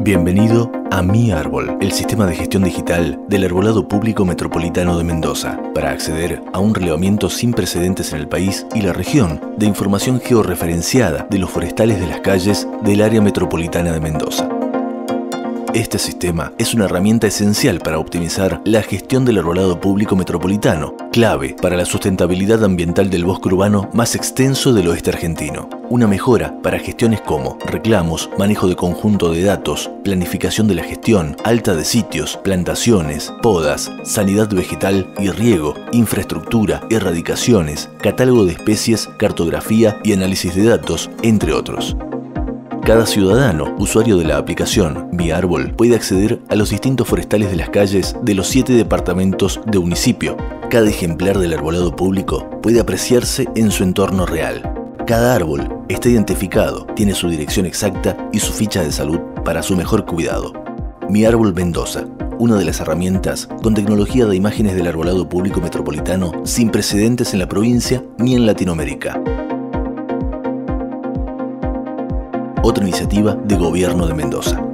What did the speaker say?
Bienvenido a Mi Árbol, el sistema de gestión digital del Arbolado Público Metropolitano de Mendoza, para acceder a un relevamiento sin precedentes en el país y la región de información georreferenciada de los forestales de las calles del área metropolitana de Mendoza. Este sistema es una herramienta esencial para optimizar la gestión del arbolado público metropolitano, clave para la sustentabilidad ambiental del bosque urbano más extenso del oeste argentino. Una mejora para gestiones como reclamos, manejo de conjunto de datos, planificación de la gestión, alta de sitios, plantaciones, podas, sanidad vegetal y riego, infraestructura, erradicaciones, catálogo de especies, cartografía y análisis de datos, entre otros. Cada ciudadano, usuario de la aplicación Mi Árbol, puede acceder a los distintos forestales de las calles de los 7 departamentos de un municipio. Cada ejemplar del arbolado público puede apreciarse en su entorno real. Cada árbol está identificado, tiene su dirección exacta y su ficha de salud para su mejor cuidado. Mi Árbol Mendoza, una de las herramientas con tecnología de imágenes del arbolado público metropolitano sin precedentes en la provincia ni en Latinoamérica. Otra iniciativa de Gobierno de Mendoza.